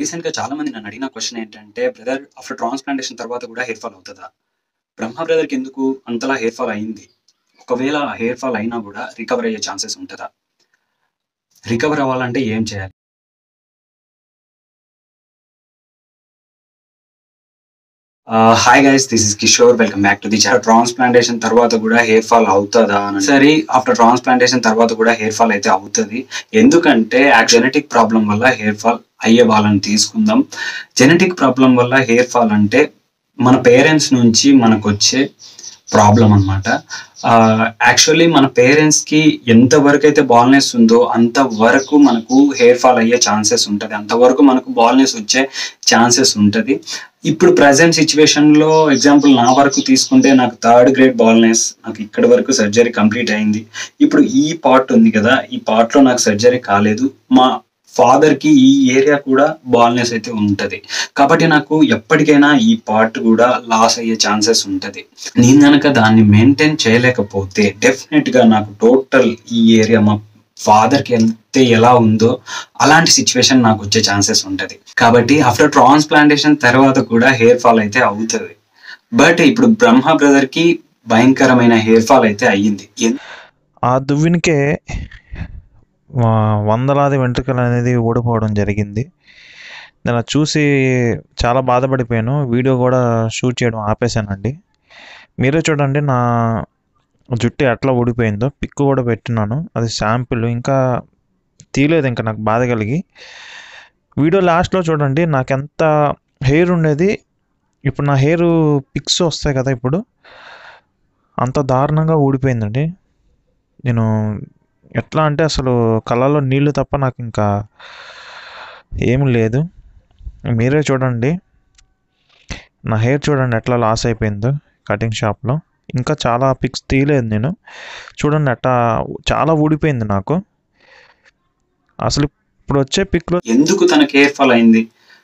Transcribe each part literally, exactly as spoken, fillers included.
రీసెంట్‌గా చాలా మంది నన్ను అడిగిన క్వెషన్ ఏంటంటే, బ్రదర్ ఆఫ్టర్ ట్రాన్స్‌ప్లాంటేషన్ తర్వాత కూడా హెయిర్ ఫాల్ అవుతదా? బ్రహ్మ బ్రదర్‌కి ఎందుకు అంతలా హెయిర్ ఫాల్ అయింది? ఒకవేళ హెయిర్ ఫాల్ అయినా గూడా రికవర్ అయ్యే ఛాన్సెస్ ఉంటదా? రికవర్ అవ్వాలంటే ఏం చేయాలి? Ah, hi guys this is Kishore. Welcome back to the channel. Transplantation తర్వాత గూడా హెయిర్ ఫాల్ అవుతదా అని. సరే ఆఫ్టర్ ట్రాన్స్‌ప్లాంటేషన్ తర్వాత కూడా హెయిర్ ఫాల్ అయితే అవుతది. ఎందుకంటే ఆ జెనెటిక్ ప్రాబ్లమ్ వల్ల హెయిర్ ఫాల్ అయ్యే వాళ్ళని తీసుకుందాం. జెనెటిక్ ప్రాబ్లమ్ వల్ల హెయిర్ ఫాల్ అంటే మన పేరెంట్స్ నుంచి మనకొచ్చే ప్రాబ్లమ్ అన్నమాట. ఆహ్, యాక్చువల్లీ మన పేరెంట్స్‌కి ఎంత వరకైతే బాల్‌నెస్ ఉందో అంతవరకు మనకు హెయిర్ ఫాల్ అయ్యే ఛాన్సెస్ ఉంటది. అంతవరకు మనకు బాల్‌నెస్ వచ్చే ఛాన్సెస్ ఉంటది. ఇప్పుడు ప్రెజెంట్ సిట్యుయేషన్‌లో ఎగ్జాంపుల్ నా వరకు తీసుకుంటే నాకు థర్డ్ గ్రేడ్ బాల్‌నెస్. నాకు ఇక్కడి వరకు సర్జరీ కంప్లీట్ అయింది. ఇప్పుడు ఈ పార్ట్ ఉంది కదా! ఈ పార్ట్‌లో నాకు సర్జరీ కాలేదు. మా ఫాదర్‌కి ఈ ఏరియా కూడా బాల్‌నెస్ అయితే ఉంటది. కాబట్టి నాకు ఎప్పటికైనా ఈ పార్ట్ కూడా లాస్ అయ్యే ఛాన్సెస్ ఉంటది. నేను గనక దాన్ని మెయింటైన్ చేయలేకపోతే డెఫినిట్‌గా నాకు టోటల్ ఈ ఏరియా మా ఫాదర్‌కి అయితే ఎలా ఉందో అలాంటి సిట్యుయేషన్ నాకొచ్చే ఛాన్సెస్ ఉంటది. కాబట్టి ఆఫ్టర్ ట్రాన్స్‌ప్లాంటేషన్ తర్వాత కూడా హెయిర్ ఫాల్ అయితే అవుతది. బట్ ఇప్పుడు బ్రహ్మ బ్రదర్‌కి భయంకరమైన హెయిర్ ఫాల్ అయితే అయ్యింది. ఎన్ ఆ దువ్వెనకే ఆహ్, వందలాది వెంట్రుకలనేది ఊడిపోవడం జరిగింది. నేను అది చూసి చాలా బాధపడిపోయాను. వీడియో గూడా షూట్ చేయడం ఆపేశానండి. మీరే చూడండి నా జుట్టు ఎట్లా ఊడిపోయిందో. పిక్ కూడా పెట్టినాను. అది శాంపిల్ ఇంకా తీయలేదు ఇంక నాకు బాధ కలిగి. వీడియో లాస్ట్‌లో చూడండి నాకెంత హెయిర్ ఉండేది. ఇప్పుడు నా హెయిరు పిక్స్ వస్తాయి కదా! ఇప్పుడు. అంత దారుణంగా ఊడిపోయిందండి. నేను ఎట్లా అంటే అసలు కళ్ళలో నీళ్ళు తప్ప నాకింకా ఏమి లేదు. మీరే చూడండి. నా హెయిర్ చూడండి ఎట్లా లాస్ అయిపోయిందో కటింగ్ షాప్‌లో. ఇంకా చాలా పిక్స్ తీయలేదు నేను. చూడండి ఎట్టా చాలా ఊడిపోయింది నాకు. అసలు ఇప్పుడొచ్చే పిక్‌లో ఎందుకు తనకి హెయిర్ ఫాల్ అయింది?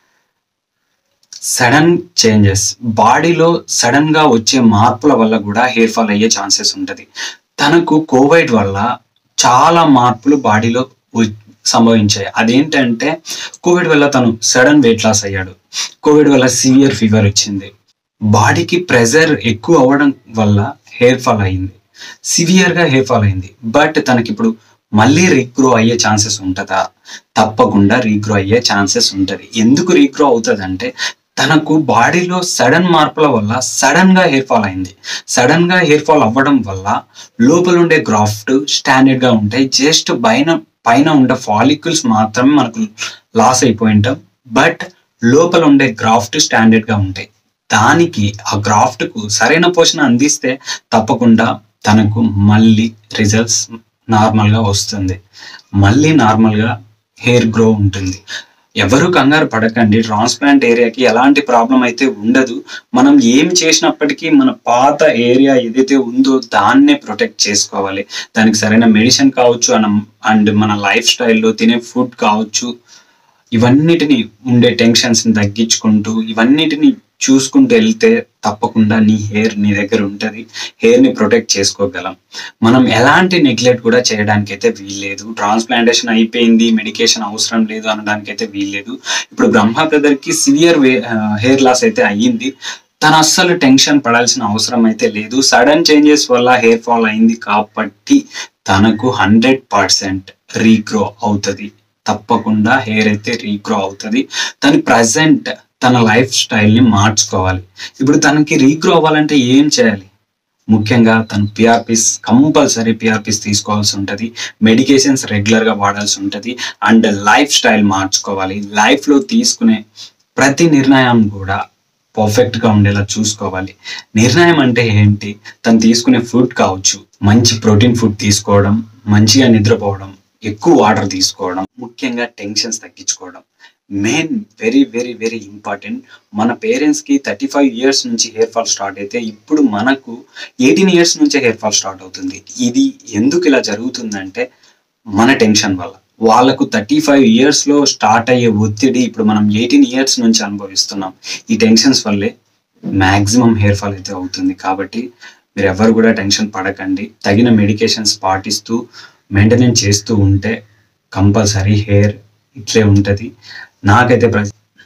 సడన్ చేంజెస్ బాడీలో సడన్‌గా వచ్చే మార్పుల వల్ల కూడా హెయిర్ ఫాల్ అయ్యే ఛాన్సెస్ ఉంటది. తనకు కోవిడ్ వల్ల చాలా మార్పులు బాడీలో వ సంభవించాయి. అదేంటంటే కోవిడ్ వల్ల తను సడన్ వెయిట్ లాస్ అయ్యాడు. కోవిడ్ వల్ల సివియర్ ఫీవర్ వచ్చింది. బాడీకి ప్రెషర్ ఎక్కువ అవ్వడం వల్ల హెయిర్ ఫాల్ అయింది. సివియర్‌గా హెయిర్ ఫాల్ అయింది. బట్ తనకిప్పుడు మళ్ళీ రీగ్రో అయ్యే ఛాన్సెస్ ఉంటదా? తప్పకుండా రీగ్రో అయ్యే ఛాన్సెస్ ఉంటది. ఎందుకు రీగ్రో అవుతదంటే తనకు బాడీలో సడన్ మార్పుల వల్ల సడన్‌గా హెయిర్ ఫాల్ అయింది. సడన్‌గా హెయిర్ ఫాల్ అవ్వడం వల్ల లోపల ఉండే గ్రాఫ్ట్ స్టాండర్డ్‌గా ఉంటాయి. జస్ట్ పైన పైన ఉండే ఫాలికల్స్ మాత్రమే మనకు లాస్ అయిపోయింటాం. బట్ లోపల ఉండే గ్రాఫ్ట్ స్టాండర్డ్‌గా ఉంటాయి. దానికి ఆ గ్రాఫ్ట్‌కు సరైన పోషణ అందిస్తే తప్పకుండా తనకు మళ్ళీ రిజల్ట్స్ నార్మల్‌గా వస్తుంది. మళ్ళీ నార్మల్‌గా హెయిర్ గ్రో ఉంటుంది. ఎవరు కంగారు పడకండి. ట్రాన్స్‌ప్లాంట్ ఏరియాకి ఎలాంటి ప్రాబ్లమ్ అయితే ఉండదు. మనం ఏం చేసినప్పటికీ మన పాత ఏరియా ఏదైతే ఉందో దాన్నే ప్రొటెక్ట్ చేసుకోవాలి. దానికి సరైన మెడిసిన్ కావచ్చు అనం అండ్ మన లైఫ్ స్టైల్‌లో తినే ఫుడ్ కావచ్చు. ఇవన్నిటిని ఉండే టెన్షన్స్‌ని తగ్గించుకుంటూ ఇవన్నిటిని చూసుకుంటూ ఎళ్తే తప్పకుండా నీ హెయిర్ నీ దగ్గర ఉంటది. హెయిర్‌ని ప్రొటెక్ట్ చేసుకోగలం. మనం ఎలాంటి నెగ్లెక్ట్ కూడా చేయడానికైతే వీల్లేదు. ట్రాన్స్‌ప్లాంటేషన్ అయిపోయింది. మెడికేషన్ అవసరం లేదు అనడానికైతే వీల్లేదు. ఇప్పుడు బ్రహ్మ బ్రదర్‌కి సివియర్ వే ఆహ్, హెయిర్ లాస్ అయితే అయ్యింది. తను అస్సలు టెన్షన్ పడాల్సిన అవసరం అయితే లేదు. సడన్ చేంజెస్ వల్ల హెయిర్ ఫాల్ అయింది కాబట్టి తనకు వంద శాతం రీగ్రో అవుతది. తప్పకుండా హెయిర్ అయితే రీగ్రో అవుతది. తను ప్రెజెంట్ తన లైఫ్ స్టైల్‌ని మార్చుకోవాలి. ఇప్పుడు తనకి రీగ్రో అవ్వాలంటే ఏం చేయాలి? ముఖ్యంగా తను పీఆర్‌పీస్ కంపల్సరీ పీఆర్‌పీస్ తీసుకోవాల్సి ఉంటది. మెడికేషన్స్ రెగ్యులర్‌గా వాడాల్సి ఉంటది. అండ్ లైఫ్ స్టైల్ మార్చుకోవాలి. లైఫ్‌లో తీసుకునే ప్రతి నిర్ణయం కూడా పర్ఫెక్ట్‌గా ఉండేలా చూసుకోవాలి. నిర్ణయం అంటే ఏంటి? తను తీసుకునే ఫుడ్ కావచ్చు. మంచి ప్రోటీన్ ఫుడ్ తీసుకోవడం, మంచిగా నిద్రపోవడం, ఎక్కువ వాటర్ తీసుకోవడం, ముఖ్యంగా టెన్షన్స్ తగ్గించుకోవడం. Main very very very important. మన పేరెంట్స్‌కి ముప్పై ఐదు ఇయర్స్ నుంచి హెయిర్ ఫాల్ స్టార్ట్ అయితే ఇప్పుడు మనకు పద్దెనిమిది ఇయర్స్ నుంచే హెయిర్ ఫాల్ స్టార్ట్ అవుతుంది. ఇది ఎందుకు ఇలా జరుగుతుందంటే మన టెన్షన్ వల్ల. వాళ్ళకు ముప్పై ఐదు ఇయర్స్‌లో స్టార్ట్ అయ్యే ఒత్తిడి ఇప్పుడు మనం పద్దెనిమిది ఇయర్స్ నుంచి అనుభవిస్తున్నాం. ఈ టెన్షన్స్ వల్లే మాక్సిమం హెయిర్ ఫాల్ అయితే అవుతుంది. కాబట్టి మీరెవ్వరు కూడా టెన్షన్ పడకండి. తగిన మెడికేషన్స్ పాటిస్తూ మెయింటెనెన్స్ చేస్తూ ఉంటే కంపల్సరీ హెయిర్ ఇట్లే ఉంటది. నాకైతే ప్రెజెంట్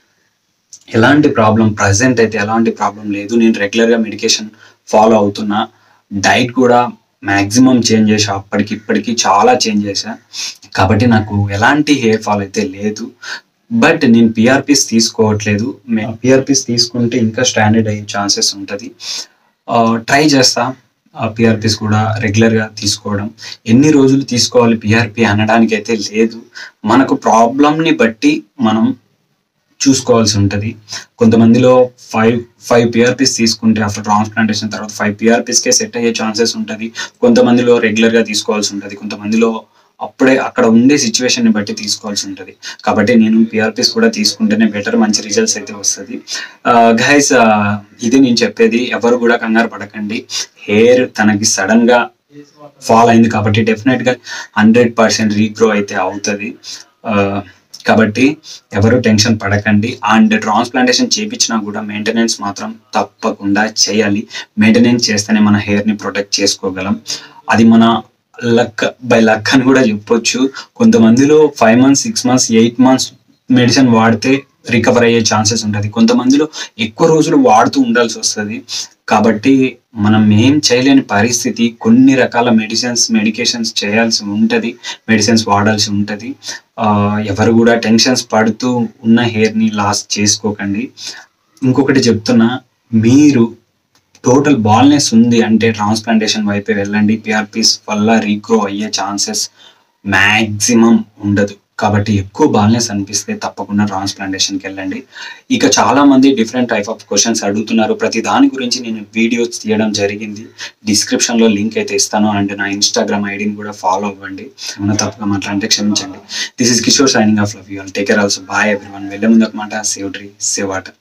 ఎలాంటి ప్రాబ్లం ప్రజెంట్ అయితే ఎలాంటి ప్రాబ్లం లేదు. నేను రెగ్యులర్గా మెడికేషన్ ఫాలో అవుతున్నా, డైట్ కూడా మ్యాక్సిమం చేంజ్ చేసా, అప్పటికి ఇప్పటికి చాలా చేంజ్ చేశా. కాబట్టి నాకు ఎలాంటి హెయిర్ ఫాల్ అయితే లేదు. బట్ నేను పిఆర్పిస్ తీసుకోవట్లేదు. పిఆర్పిస్ తీసుకుంటే ఇంకా స్టాండర్డ్ అయ్యే ఛాన్సెస్ ఉంటుంది. ట్రై చేస్తా పిఆర్పిస్ కూడా రెగ్యులర్గా తీసుకోవడం. ఎన్ని రోజులు తీసుకోవాలి పిఆర్పి అనడానికి అయితే లేదు. మనకు ప్రాబ్లమ్ని బట్టి మనం చూసుకోవాల్సి ఉంటుంది. కొంతమందిలో ఫైవ్ ఫైవ్ పిఆర్పిస్ తీసుకుంటే ఆఫ్టర్ ట్రాన్స్ప్లాంటేషన్ తర్వాత ఫైవ్ పిఆర్పిస్కే సెట్ అయ్యే ఛాన్సెస్ ఉంటుంది. కొంతమందిలో రెగ్యులర్గా తీసుకోవాల్సి ఉంటుంది. కొంతమందిలో అప్పుడే అక్కడ ఉండే సిచ్యువేషన్ని బట్టి తీసుకోవాల్సి ఉంటుంది. కాబట్టి నేను పిఆర్పిస్ కూడా తీసుకుంటేనే బెటర్, మంచి రిజల్ట్స్ అయితే వస్తుంది. గైస్, ఇది నేను చెప్పేది. ఎవరు కూడా కంగారు పడకండి. హెయిర్ తనకి సడన్గా ఫాల్ అయింది కాబట్టి డెఫినెట్గా హండ్రెడ్ పర్సెంట్ రీగ్రో అయితే అవుతుంది. కాబట్టి ఎవరు టెన్షన్ పడకండి. అండ్ ట్రాన్స్ప్లాంటేషన్ చేయించినా కూడా మెయింటెనెన్స్ మాత్రం తప్పకుండా చేయాలి. మెయింటెనెన్స్ చేస్తేనే మన హెయిర్ని ప్రొటెక్ట్ చేసుకోగలం. అది మన లక్ బై లక్ అని కూడా చెప్పొచ్చు. కొంతమందిలో five months six months eight months medicine వాడితే రికవర్ అయ్యే ఛాన్సెస్ ఉంటుంది. కొంతమందిలో ఎక్కువ రోజులు వాడుతూ ఉండాల్సి వస్తుంది. కాబట్టి మనం ఏం చేయలేని పరిస్థితి. కొన్ని రకాల మెడిసిన్స్ మెడికేషన్స్ చేయాల్సి ఉంటుంది, మెడిసిన్స్ వాడాల్సి ఉంటుంది. ఎవరు కూడా టెన్షన్స్ పడుతూ ఉన్న హెయిర్ని లాస్ చేసుకోకండి. ఇంకొకటి చెప్తున్నా, మీరు టోటల్ బాల్నెస్ ఉంది అంటే ట్రాన్స్ప్లాంటేషన్ వైపే వెళ్ళండి. పిఆర్పిస్ వల్ల రీగ్రో అయ్యే ఛాన్సెస్ మ్యాక్సిమం ఉండదు. కాబట్టి ఎక్కువ బాల్నెస్ అనిపిస్తే తప్పకుండా ట్రాన్స్ప్లాంటేషన్కి వెళ్ళండి. ఇక చాలా మంది డిఫరెంట్ టైప్ ఆఫ్ క్వశ్చన్స్ అడుగుతున్నారు. ప్రతి దాని గురించి నేను వీడియోస్ తీయడం జరిగింది. డిస్క్రిప్షన్లో లింక్ అయితే ఇస్తాను. అండ్ నా ఇన్స్టాగ్రామ్ ఐడిని కూడా ఫాలో అవ్వండి. ఏమైనా తప్పుగా మాట్లాడితే క్షమించండి. This is Kishore signing off. Love you all. Take care also. Bye everyone. వెళ్ళే ముందు ఒక మాట, సేవ్ ట్రీ సేవ్ వాటర్.